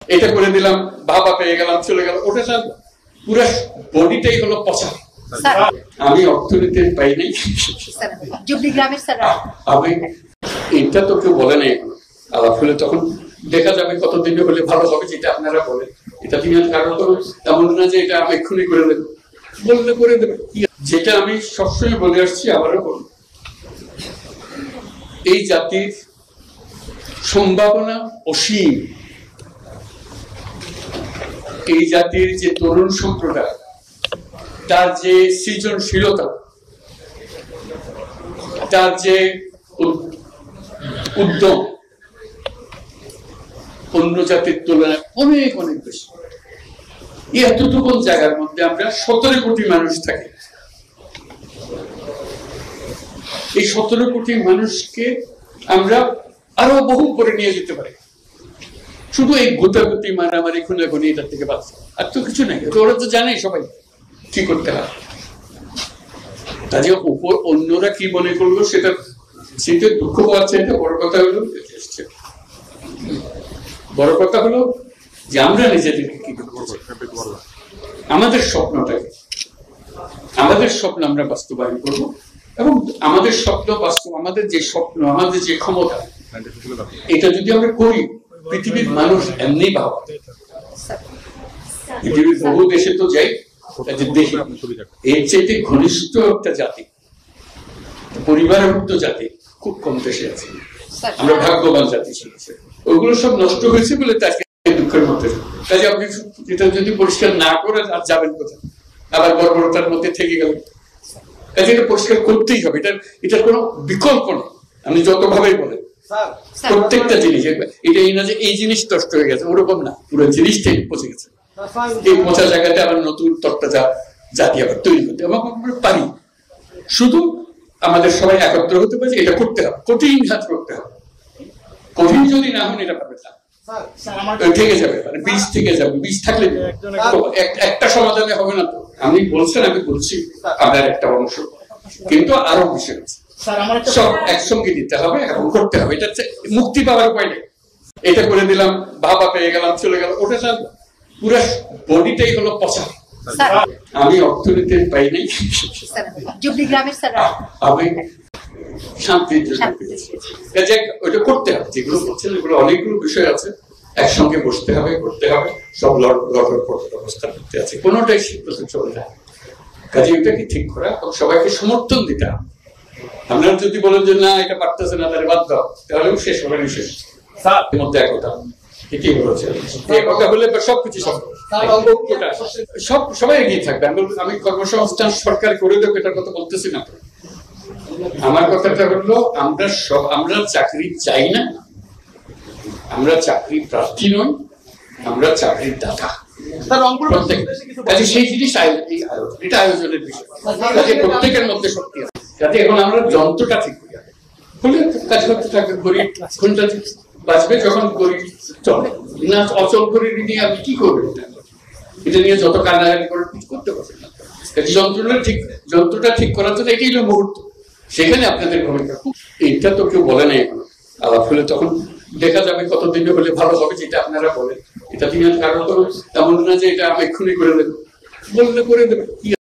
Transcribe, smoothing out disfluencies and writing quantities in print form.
এটা করে দিলাম, বাবা পেয়ে গেলাম, চলে গেল, ওটা স্যার পুরো বডিটাই হলো পচা। আমি অর্থনীতি পাই নাই, আমি এটা তো কেউ বলে নাই এখন আলাপ হলে, তখন দেখা যাবে কতদিনে হলে ভালো হবে, যেটা আপনারা বলেন। এটা তিনি কারণ তো এমন না যে এটা আমি এক্ষুনি করে দেবো, বললে করে দেবে। যেটা আমি সবসময় বলে আসছি, আবারও বলি, এই জাতির সম্ভাবনা অসীম। এই জাতির যে তরুণ সম্প্রদায়, তার যে সৃজনশীলতা, তার যে উদ্যম অন্য জাতির তুলনায় অনেক অনেক বেশি। এতটুকু জায়গার মধ্যে আমরা 17 কোটি মানুষ থাকি। এই 17 কোটি মানুষকে আমরা আরো বহু করে নিয়ে যেতে পারি, শুধু এই গোতাগুতি মারামারি খুনাখুনি এটার থেকে বাঁচতে, আর তো কিছু নাই। ওরা তো জানে সবাই কি করতে হয়। কাজে উপর অন্যরা কি মনে করলো সেটা দুঃখ পাচ্ছে। এটা বড় কথা হলো, বড় কথা হলো যে আমরা নিজেদেরকে কি করবো, আমাদের স্বপ্নটাকে, আমাদের স্বপ্ন আমরা বাস্তবায়ন করবো, এবং আমাদের স্বপ্ন বাস্তব, আমাদের যে স্বপ্ন, আমাদের যে ক্ষমতা, এটা যদি আমরা করি, পৃথিবীর মানুষ এমনি ভাব, পৃথিবীর বহু দেশে তো যাই, দেখি এর চাইতে ঘনিষ্ঠ একটা জাতি, পরিবারভুক্ত জাতি খুব কম দেশে আছে। আমরা ভাগ্যবান জাতি ছিল, ওইগুলো সব নষ্ট হয়েছে বলে তাকে দুঃখের মধ্যে। কাজে আপনি এটা যদি পরিষ্কার না করে আর যাবেন কোথায়, আবার বর্বরতার মধ্যে থেকে গেল। কাজে এটা পরিষ্কার করতেই হবে, এটার কোনো বিকল্প নেই। আমি যতভাবেই বলেন, প্রত্যেকটা জিনিস, এটা এই না যে এই জিনিস নষ্ট হয়ে গেছে, ওরকম না, পুরো জিনিসটাই পচে গেছে। এই পচা জায়গাতে আবার নতুন তত্ত্বা জাতি আবার তৈরি করতে আমরা পারি। শুধু আমাদের সবাই একত্র হতে পারে, এটা করতে হবে, কঠিন কাজ করতে হবে। কঠিন যদি না হন, এটা পারবে না, থেকে যাবে, মানে বীজ থেকে যাবে। বীজ থাকলে একটা সমাধানে হবে না। তো আমি বলছেন, আমি বলছি আপনার একটা অংশ, কিন্তু আরো বিষয় আছে, সব একসঙ্গে দিতে হবে এবং করতে হবে। এটা মুক্তি পাওয়ার উপায় নেই। এটা করে দিলাম, বাবা পেয়ে গেলাম, চলে গেল, ওটা স্যার পুরো বডিটাই হলো পচা। আমি অর্থনীতি পাই নাই, আমি শান্তির জন্য পেয়েছি। ওইটা করতে হবে, যেগুলো বলছেন এগুলো অনেকগুলো বিষয় আছে, একসঙ্গে বসতে হবে, করতে হবে, সব লড়ার অবস্থা করতে আছে, কোনোটাই সিদ্ধান্ত চলে যায়। কাজে ওইটাকে ঠিক করা এবং সবাইকে সমর্থন দিতে হবে। আপনারা যদি বলেন যে না এটা পারতেছে না, তাহলে বাদ দাও, তাহলেও শেষ হবে না। শেষ মধ্যে একতা, ঠিকই বলেছে, একতা হলে সবকিছু সবাই এগিয়ে থাকবে। আমি কর্মসংস্থান সরকার করে দেবো এটার কথা বলতেছি না। আমার কথাটা হলো, আমরা চাকরি চাই না, আমরা চাকরি প্রার্থী নই, আমরা চাকরির দাতা। সেই জিনিস এটা আয়োজনের বিষয়, যাতে প্রত্যেকের মধ্যে শক্তি আছে, যাতে এখন আমরা যন্ত্রটা ঠিক করি, হলে কাজ করতে থাকবে। গরিব কোনটা বাঁচবে যখন গরিব চলে না, অচল গরিব নিয়ে আপনি কি করবেন? এটা নিয়ে যত কান্নাকাটি করে কিছু করতে পারবেন না। যন্ত্রটা ঠিক করার জন্য এটাই হলো মুহূর্ত, সেখানে আপনাদের ভূমিকা। এটা তো কেউ বলে নাই এখন আলাপ হলে, তখন দেখা যাবে কতদিনে হলে ভালো হবে, যেটা আপনারা বলেন। এটা তিনি কারণ তো এমন না যে এটা আমি এক্ষুনি করে দেবো, বললে করে দেবে।